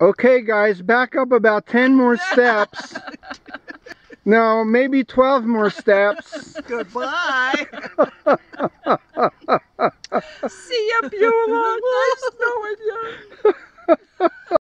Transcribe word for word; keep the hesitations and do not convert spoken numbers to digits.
Okay, guys, back up about ten more steps. No, maybe twelve more steps. Goodbye. See ya, Beulah. Nice knowing you.